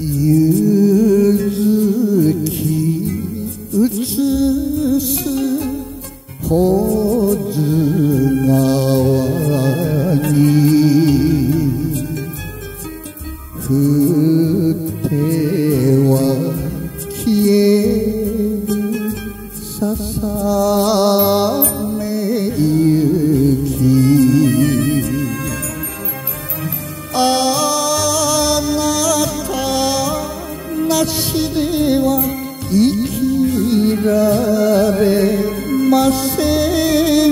ゆずきうつす保津川に降っては消えるささめゆきあなたなしでは生きられませ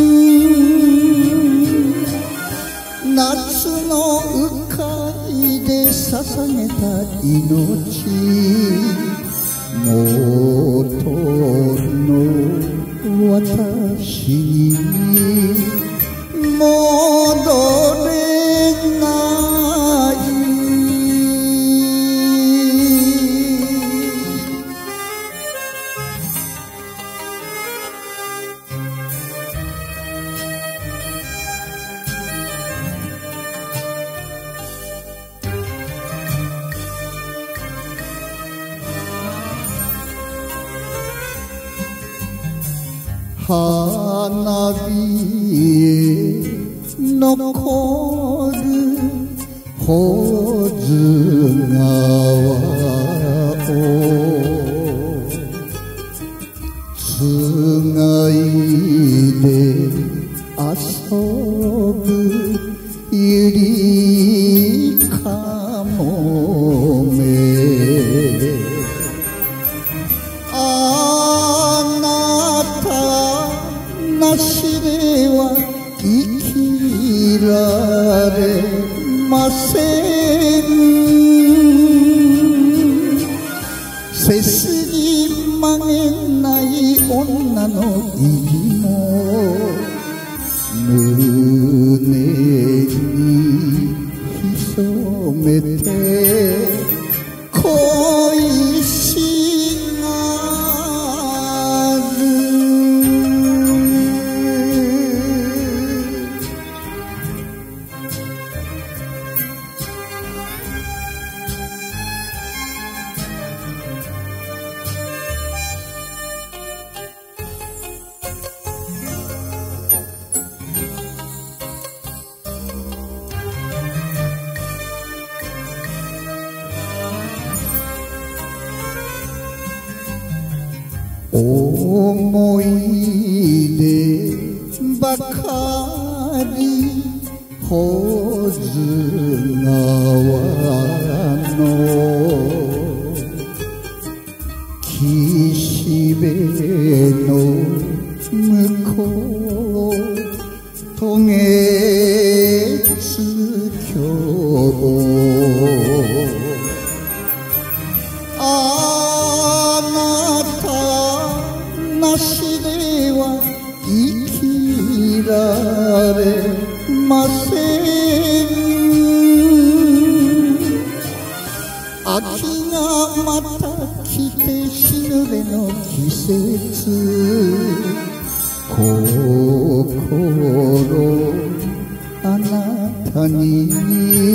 ん夏の鵜飼で捧げた命元の私に戻れない花火へ残る保津川をつがいで遊ぶゆりかもめなしでは生きられません背筋曲げない女の意地も胸に潜めて恋しがる思い出ばかり保津川の岸辺の向こう渡月橋なしでは生きられません秋がまた来て死ぬべの季節心あなたに